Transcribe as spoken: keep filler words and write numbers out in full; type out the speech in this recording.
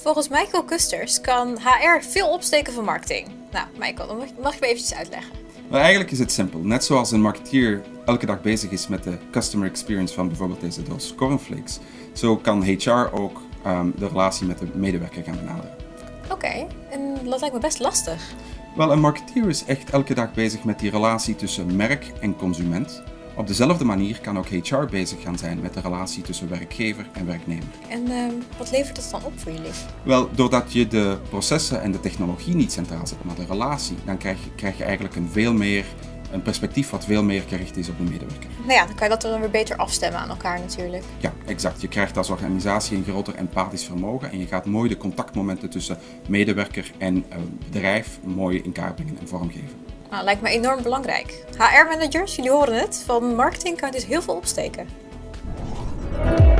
Volgens Michael Kusters kan H R veel opsteken van marketing. Nou, Michael, dan mag je me eventjes uitleggen. Maar eigenlijk is het simpel. Net zoals een marketeer elke dag bezig is met de customer experience van bijvoorbeeld deze doos cornflakes, zo kan H R ook um, de relatie met de medewerker gaan benaderen. Oké, okay, en dat lijkt me best lastig. Wel, een marketeer is echt elke dag bezig met die relatie tussen merk en consument. Op dezelfde manier kan ook H R bezig gaan zijn met de relatie tussen werkgever en werknemer. En uh, wat levert dat dan op voor jullie? Wel, doordat je de processen en de technologie niet centraal zet, maar de relatie, dan krijg je, krijg je eigenlijk een veel meer, een perspectief wat veel meer gericht is op de medewerker. Nou ja, dan kan je dat dan weer beter afstemmen aan elkaar natuurlijk. Ja, exact. Je krijgt als organisatie een groter empathisch vermogen en je gaat mooi de contactmomenten tussen medewerker en uh, bedrijf mooi in kaart brengen en vormgeven. Nou, lijkt me enorm belangrijk. H R-managers, jullie horen het, van marketing kan je dus heel veel opsteken.